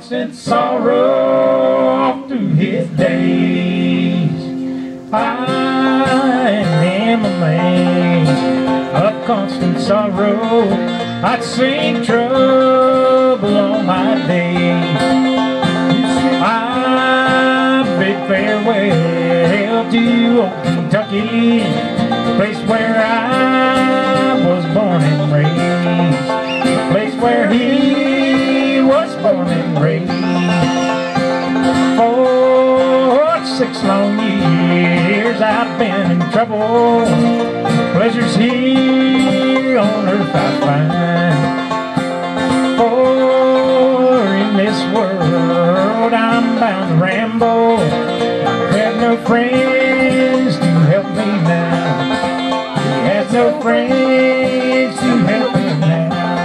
constant sorrow through his days. I am a man of constant sorrow. I'd sing trouble all my days. I bid farewell to old Kentucky, place where I was born and raised, place where he was born and raised. For 6 long years I've been in trouble. Pleasures here on earth I find, for in this world I'm bound to ramble. I have no friends to help me now. He has no friends to help him now.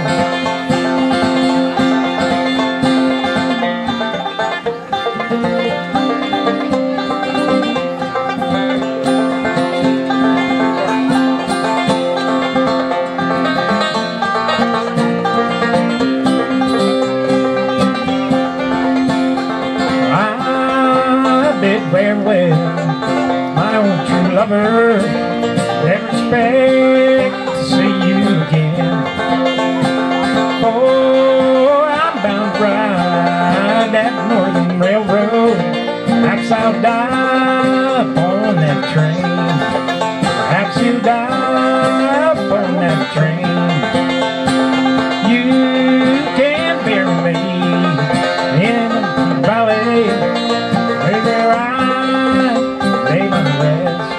Bid farewell, my own true lover. Never expect to see you again. Oh, I'm bound to ride that Northern Railroad. Perhaps I'll die upon that train. Perhaps you'll die upon that train. You can bury me in the valley where I lay my rest.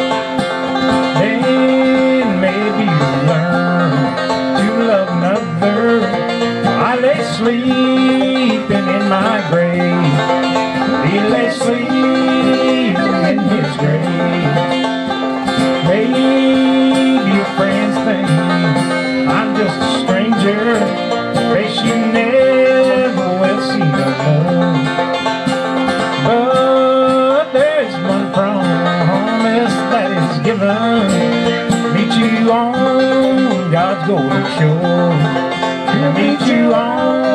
Then maybe you'll learn to love another while I lay sleeping in my grave. He lay sleeping in his grave. Maybe your friends think I'm just a stranger, face you never will see no more. But there's one promise that is given, meet you on God's golden shore. To meet you on